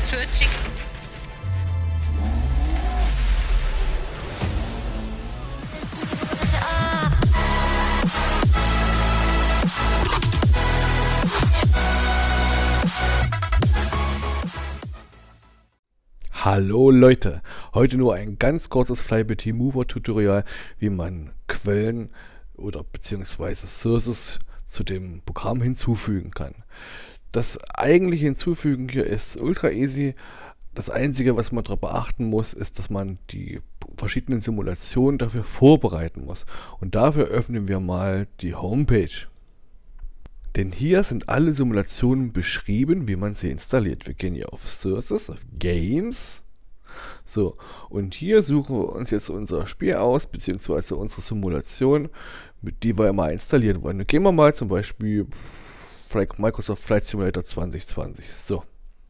40. Hallo Leute, heute nur ein ganz kurzes FlyBT Mover Tutorial, wie man Quellen oder beziehungsweise Sources zu dem Programm hinzufügen kann. Das eigentliche Hinzufügen hier ist ultra easy. Das Einzige, was man darauf beachten muss, ist, dass man die verschiedenen Simulationen dafür vorbereiten muss. Und dafür öffnen wir mal die Homepage. Denn hier sind alle Simulationen beschrieben, wie man sie installiert. Wir gehen hier auf Sources, auf Games. So, und hier suchen wir uns jetzt unser Spiel aus, beziehungsweise unsere Simulation, mit die wir mal installieren wollen. Dann gehen wir mal zum Beispiel Microsoft Flight Simulator 2020. So.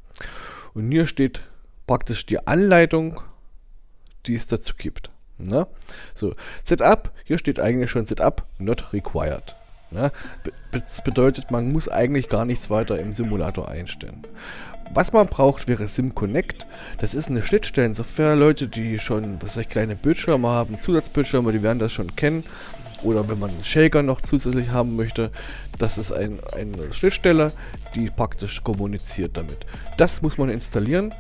Und hier steht praktisch die Anleitung, die es dazu gibt. Na? So, Setup, hier steht eigentlich schon Setup not required. Ja, das bedeutet, man muss eigentlich gar nichts weiter im Simulator einstellen. Was man braucht, wäre SimConnect. Das ist eine Schnittstellensoftware. Leute, die schon kleine Bildschirme haben, Zusatzbildschirme, die werden das schon kennen. Oder wenn man einen Shaker noch zusätzlich haben möchte, das ist eine Schnittstelle, die praktisch kommuniziert damit. Das muss man installieren.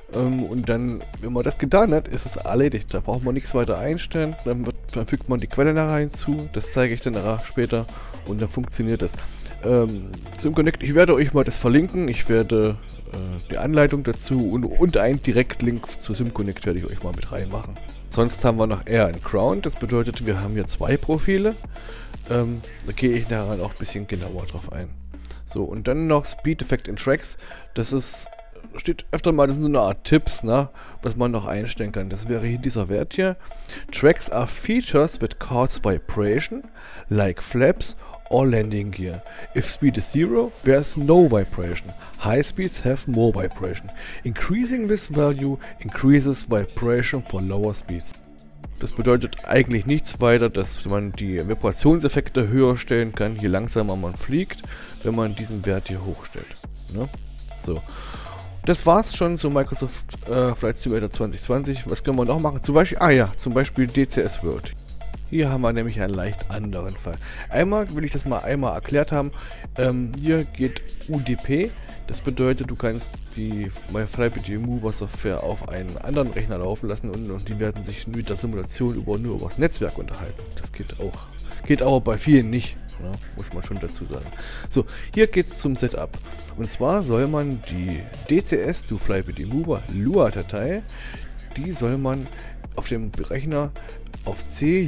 Und dann, wenn man das getan hat, ist es erledigt. Da braucht man nichts weiter einstellen. Dann fügt man die Quelle nachher hinzu. Das zeige ich dann nachher später. Und dann funktioniert das. SimConnect, ich werde euch mal das verlinken. Ich werde die Anleitung dazu und einen Direktlink zu SimConnect werde ich euch mal mit reinmachen. Sonst haben wir noch Air and Ground. Das bedeutet, wir haben hier zwei Profile. Da gehe ich nachher noch ein bisschen genauer drauf ein. So, und dann noch Speed Effect in Tracks. Das ist steht öfter mal, das sind so eine Art Tipps, ne, was man noch einstellen kann. Das wäre hier dieser Wert hier. Tracks are features that cause vibration, like flaps or landing gear. If speed is 0, there is no vibration. High speeds have more vibration. Increasing this value increases vibration for lower speeds. Das bedeutet eigentlich nichts weiter, dass man die Vibrationseffekte höher stellen kann, je langsamer man fliegt, wenn man diesen Wert hier hochstellt. Ne? So. Das war's schon zu Microsoft Flight Simulator 2020. Was können wir noch machen? Zum Beispiel DCS World. Hier haben wir nämlich einen leicht anderen Fall. Einmal will ich das mal erklärt haben. Hier geht UDP. Das bedeutet, du kannst die FlyBT Mover Software auf einen anderen Rechner laufen lassen und die werden sich mit der Simulation nur über das Netzwerk unterhalten. Das geht aber bei vielen nicht. Ja, muss man schon dazu sagen. So, hier geht es zum Setup. Und zwar soll man die DCS to FlyBT Mover Lua-Datei, die soll man auf dem Rechner auf C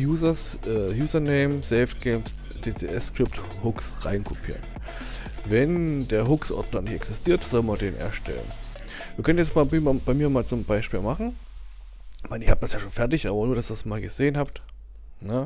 Username, Saved Games, DCS Script Hooks reinkopieren. Wenn der Hooks-Ordner nicht existiert, soll man den erstellen. Wir können jetzt mal bei mir mal zum Beispiel machen. Ich meine, ich habe das ja schon fertig, aber nur, dass ihr das mal gesehen habt. Na?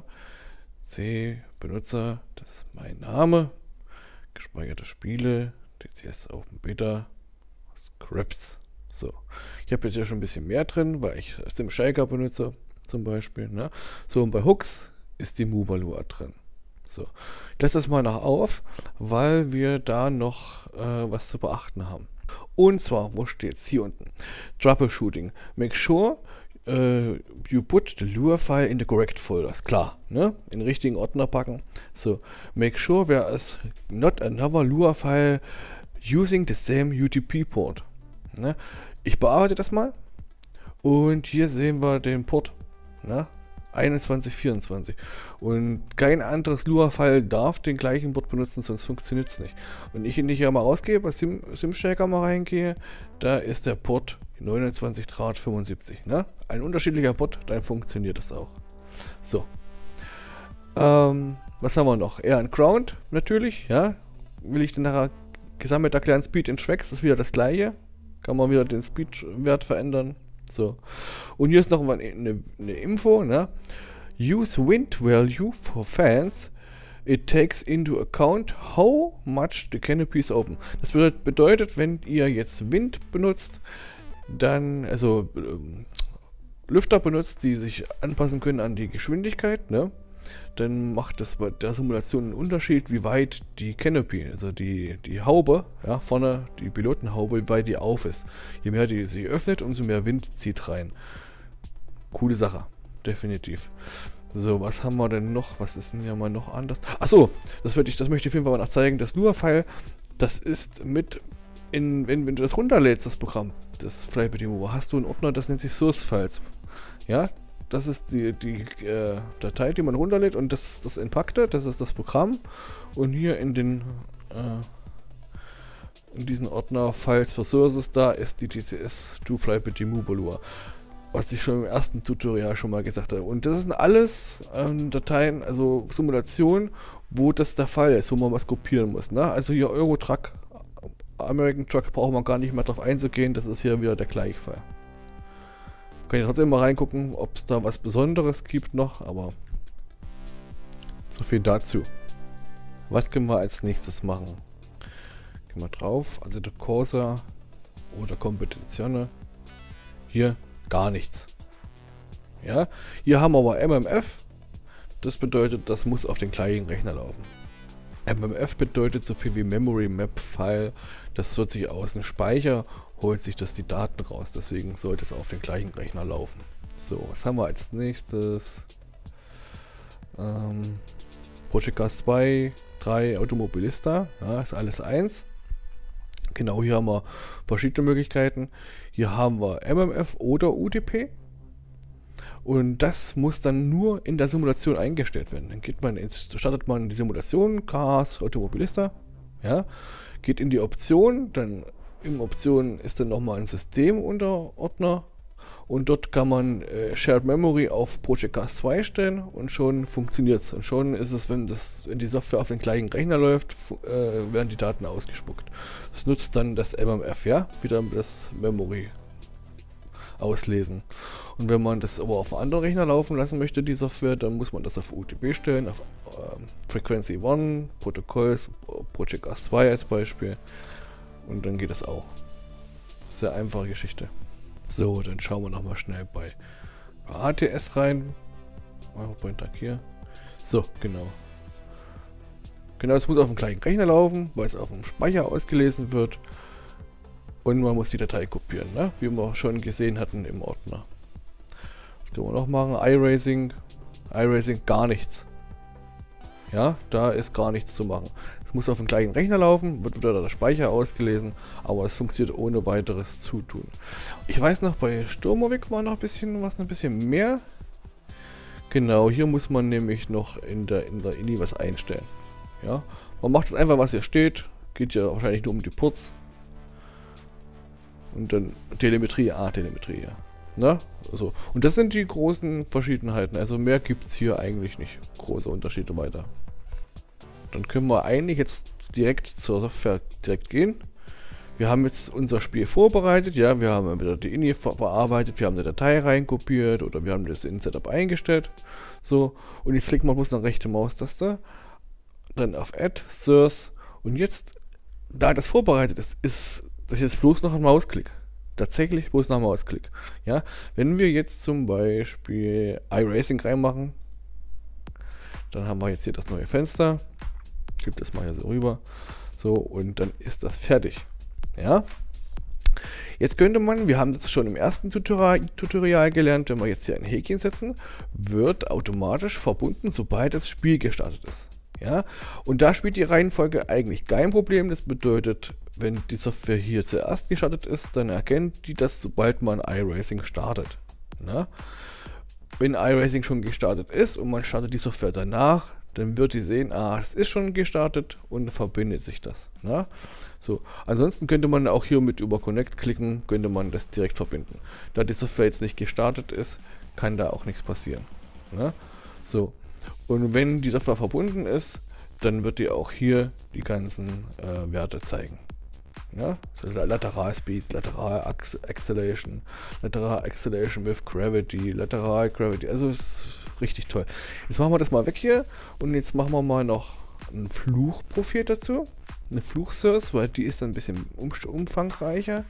C, Benutzer, das ist mein Name, gespeicherte Spiele, DCS Open Beta, Scripts. So, ich habe jetzt ja schon ein bisschen mehr drin, weil ich SimShaker benutze, zum Beispiel. Ne? So, und bei Hooks ist die Mover Lua drin. So, ich lasse das mal noch auf, weil wir da noch was zu beachten haben. Und zwar, wo steht es? Hier unten. Troubleshooting. Make sure you put the Lua file in the correct folder. Ist klar, ne? In den richtigen Ordner packen. So, make sure there is not another Lua file using the same UDP port. Ne? Ich bearbeite das mal. Und hier sehen wir den Port. Ne? 2124. Und kein anderes Lua-File darf den gleichen Port benutzen, sonst funktioniert es nicht. Und ich ihn hier mal rausgehe, bei SimShaker mal reingehe, da ist der Port 29.75. Ne? Ein unterschiedlicher Port, dann funktioniert das auch. So. Was haben wir noch? Air and Ground natürlich, ja. Will ich dann nachher gesammelt erklären, Speed in Tracks ist wieder das gleiche. Kann man wieder den Speed-Wert verändern. So. Und hier ist noch mal eine Info, ne? Use wind value for fans. It takes into account how much the canopy is open. Das bedeutet, wenn ihr jetzt Wind benutzt, dann, also Lüfter benutzt, die sich anpassen können an die Geschwindigkeit, ne? dann macht das bei der Simulation einen Unterschied, wie weit die Canopy, also die Haube, ja, vorne die Pilotenhaube, wie weit die auf ist. Je mehr die sie öffnet, umso mehr Wind zieht rein. Coole Sache, definitiv. So, was haben wir denn noch? Was ist denn hier mal noch anders? Achso, das möchte ich auf jeden Fall mal noch zeigen. Das Lua-File, das ist mit wenn du das runterlädst, das Programm, das FlyBT Mover, hast du einen Ordner, das nennt sich Source Files. Ja, das ist die Datei, die man runterlädt, und das Entpackte, das ist das Programm. Und hier in diesen Ordner Files for Sources, da ist die TCS to FlyBT Mover Lua. Was ich schon im ersten Tutorial schon mal gesagt habe. Und das sind alles Dateien, also Simulationen, wo das der Fall ist, wo man was kopieren muss. Ne? Also hier Eurotruck, American Truck, brauchen wir gar nicht mehr drauf einzugehen, das ist hier wieder der gleiche Fall. Kann ich trotzdem mal reingucken, ob es da was Besonderes gibt noch, aber so viel dazu. Was können wir als nächstes machen? Gehen wir drauf, also der Corsa oder Competizione. Hier gar nichts. Ja, hier haben wir aber MMF. Das bedeutet, das muss auf den gleichen Rechner laufen. MMF bedeutet so viel wie Memory Map File. Das wird sich aus dem Speicher, holt sich das die Daten raus. Deswegen sollte es auf den gleichen Rechner laufen. So, was haben wir als nächstes? Project Cars 2, 3, Automobilista. Ja, ist alles eins. Genau, hier haben wir verschiedene Möglichkeiten. Hier haben wir MMF oder UDP. Und das muss dann nur in der Simulation eingestellt werden. Dann startet man die Simulation, Cars, Automobilista, ja, geht in die Option, dann in Option ist dann nochmal ein Systemunterordner und dort kann man Shared Memory auf Project Cars 2 stellen und schon funktioniert es. Und schon ist es, wenn die Software auf den gleichen Rechner läuft, werden die Daten ausgespuckt. Das nutzt dann das MMF, ja, wieder das Memory auslesen. Und wenn man das aber auf einem anderen Rechner laufen lassen möchte, die Software, dann muss man das auf UDP stellen, auf Frequency 1, Protokolls, Project Cars 2 als Beispiel. Und dann geht das auch. Sehr einfache Geschichte. So, dann schauen wir nochmal schnell bei ATS rein. Pointer hier. So, genau. Genau, es muss auf dem gleichen Rechner laufen, weil es auf dem Speicher ausgelesen wird. Und man muss die Datei kopieren, ne? Wie wir schon gesehen hatten im Ordner. Was können wir noch machen? iRacing gar nichts. Ja, da ist gar nichts zu machen. Es muss auf dem gleichen Rechner laufen, wird wieder der Speicher ausgelesen, aber es funktioniert ohne weiteres Zutun. Ich weiß noch, bei Sturmovik war noch ein bisschen mehr. Genau, hier muss man nämlich noch in der INI was einstellen. Ja, man macht jetzt einfach, was hier steht. Geht ja wahrscheinlich nur um die Ports. Und dann Telemetrie, Telemetrie, ja. Na, also. Und das sind die großen Verschiedenheiten. Also mehr gibt es hier eigentlich nicht. Große Unterschiede weiter. Dann können wir eigentlich jetzt direkt zur Software gehen. Wir haben jetzt unser Spiel vorbereitet. Ja, wir haben wieder die INI bearbeitet. Wir haben eine Datei reinkopiert oder wir haben das in Setup eingestellt. So, und jetzt klickt man bloß nach rechte Maustaste. Dann auf Add, Source. Und jetzt, da das vorbereitet ist, das ist jetzt bloß noch ein Mausklick. Tatsächlich bloß noch ein Mausklick. Ja, wenn wir jetzt zum Beispiel iRacing reinmachen, dann haben wir jetzt hier das neue Fenster. Ich gebe das mal hier so rüber. So, und dann ist das fertig. Ja. Jetzt könnte man, wir haben das schon im ersten Tutorial gelernt, wenn wir jetzt hier ein Häkchen setzen, wird automatisch verbunden, sobald das Spiel gestartet ist. Ja, und da spielt die Reihenfolge eigentlich kein Problem. Das bedeutet, wenn die Software hier zuerst gestartet ist, dann erkennt die das, sobald man iRacing startet. Na? Wenn iRacing schon gestartet ist und man startet die Software danach, dann wird die sehen, es ist schon gestartet und verbindet sich das. Na? So, ansonsten könnte man auch hier mit über Connect klicken, könnte man das direkt verbinden. Da die Software jetzt nicht gestartet ist, kann da auch nichts passieren. Na? So. Und wenn die Software verbunden ist, dann wird die auch hier die ganzen Werte zeigen. Ja? So Lateral Speed, Lateral Acceleration, Lateral Acceleration with Gravity, Lateral Gravity. Also ist richtig toll. Jetzt machen wir das mal weg hier und jetzt machen wir mal noch ein Fluchprofil dazu. Eine Fluchsource, weil die ist dann ein bisschen umfangreicher.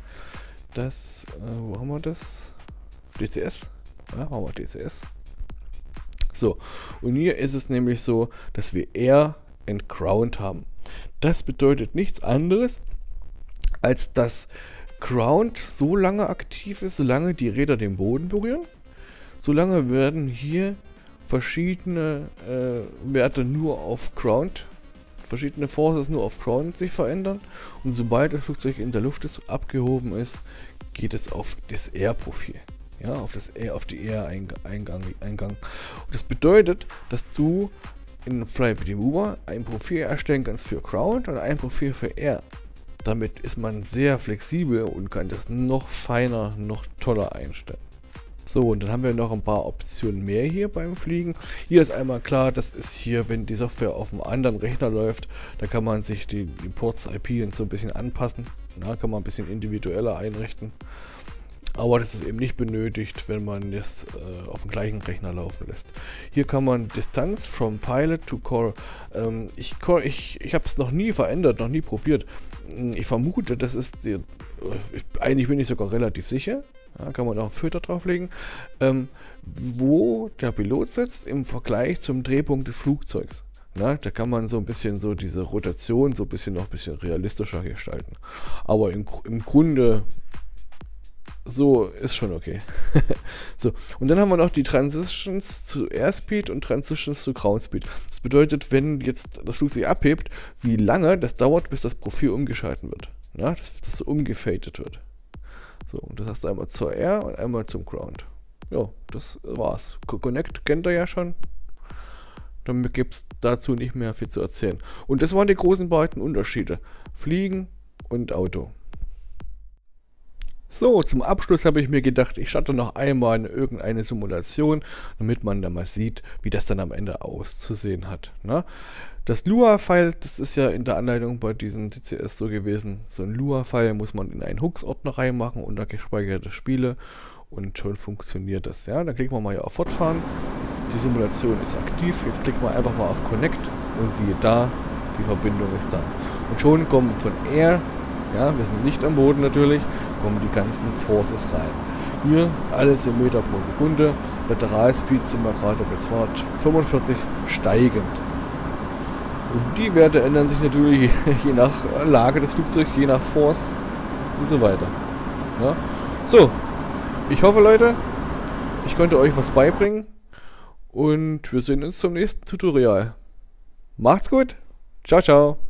Das, wo haben wir das? DCS. Ja, machen wir DCS. So, und hier ist es nämlich so, dass wir Air and Ground haben. Das bedeutet nichts anderes, als dass Ground so lange aktiv ist, solange die Räder den Boden berühren. Solange werden hier verschiedene Werte nur auf Ground, verschiedene Forces nur auf Ground sich verändern. Und sobald das Flugzeug in der Luft ist, abgehoben ist, geht es auf das Air-Profil. Ja, auf die Air-Eingang. Und das bedeutet, dass du in FlyBT Mover ein Profil erstellen kannst für Ground und ein Profil für Air. Damit ist man sehr flexibel und kann das noch feiner, noch toller einstellen. So, und dann haben wir noch ein paar Optionen mehr hier beim Fliegen. Hier ist einmal klar, das ist hier, wenn die Software auf einem anderen Rechner läuft, da kann man sich die Ports IP und so ein bisschen anpassen. Da kann man ein bisschen individueller einrichten. Aber das ist eben nicht benötigt, wenn man das auf dem gleichen Rechner laufen lässt. Hier kann man Distanz from Pilot to Core. Ich habe es noch nie verändert, noch nie probiert. Ich vermute, das ist, eigentlich bin ich sogar relativ sicher. Ja, kann man auch einen Filter drauflegen, wo der Pilot sitzt im Vergleich zum Drehpunkt des Flugzeugs. Na, da kann man so ein bisschen so diese Rotation so ein bisschen noch ein bisschen realistischer gestalten. Aber im Grunde so ist schon okay. So, und dann haben wir noch die Transitions zu Airspeed und Transitions zu Groundspeed. Das bedeutet, wenn jetzt das Flugzeug abhebt, wie lange das dauert, bis das Profil umgeschalten wird. Ja, dass das so umgefadet wird. So, und das hast du einmal zur Air und einmal zum Ground. Ja, das war's. Connect kennt ihr ja schon. Damit gibt es dazu nicht mehr viel zu erzählen. Und das waren die großen beiden Unterschiede. Fliegen und Auto. So, zum Abschluss habe ich mir gedacht, ich starte noch einmal in irgendeine Simulation, damit man dann mal sieht, wie das dann am Ende auszusehen hat. Ne? Das Lua-File, das ist ja in der Anleitung bei diesen TCS so gewesen. So ein Lua-File muss man in einen Hooks-Ordner reinmachen, unter gespeicherte Spiele, und schon funktioniert das. Ja? Dann klicken wir mal hier auf Fortfahren. Die Simulation ist aktiv. Jetzt klicken wir einfach mal auf Connect und siehe da, die Verbindung ist da. Und schon kommen von Air, ja, wir sind nicht am Boden natürlich, kommen die ganzen Forces rein. Hier alles in Meter pro Sekunde. Lateralspeed sind wir gerade bei 245 steigend. Und die Werte ändern sich natürlich je nach Lage des Flugzeugs, je nach Force und so weiter. Ja. So, ich hoffe, Leute, ich konnte euch was beibringen und wir sehen uns zum nächsten Tutorial. Macht's gut, ciao, ciao.